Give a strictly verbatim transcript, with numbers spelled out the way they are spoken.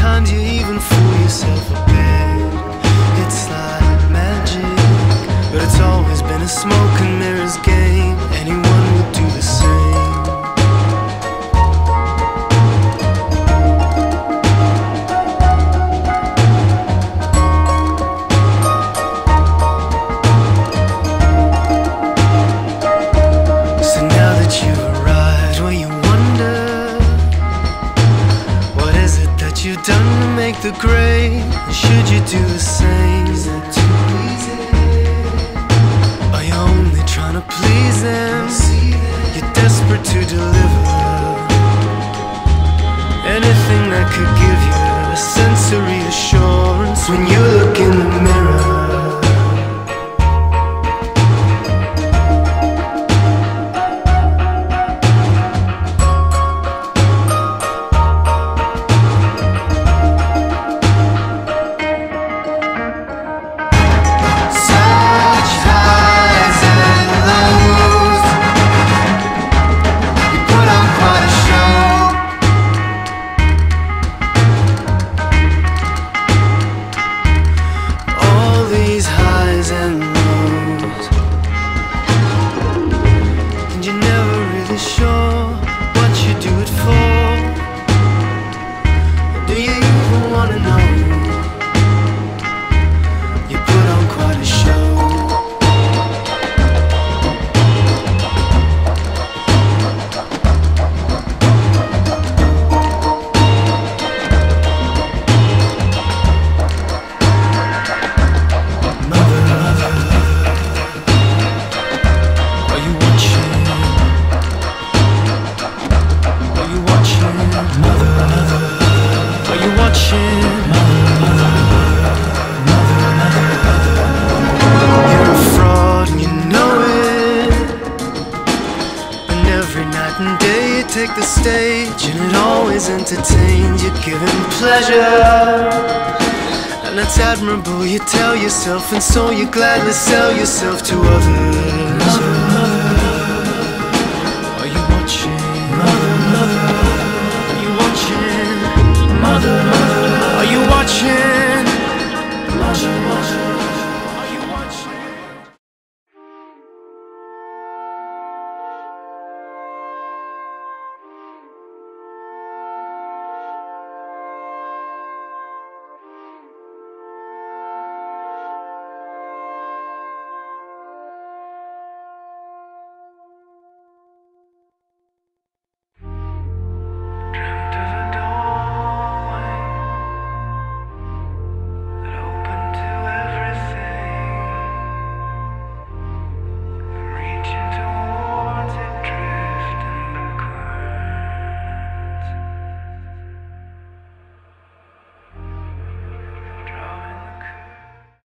Sometimes you even fool yourself a bit. It's like magic, but it's always been a smoke and mirrors game. Anyone would do the same. So now that you've arrived where you wonder, what is it that you've done to make the grade? And should you do the same? Is that too easy? Are you only trying to please them? You're desperate to deliver anything that could give you a sense of reassurance when you look in the mirror. Sure what you do it for? Do you even wanna know? You put on quite a show. Mother, mother, are you watching? Mother, mother, are you watching? Mother, mother, mother, mother, mother. You're a fraud and you know it. And every night and day you take the stage, and it always entertains. You're giving pleasure, and that's admirable. You tell yourself, and so you gladly sell yourself to others.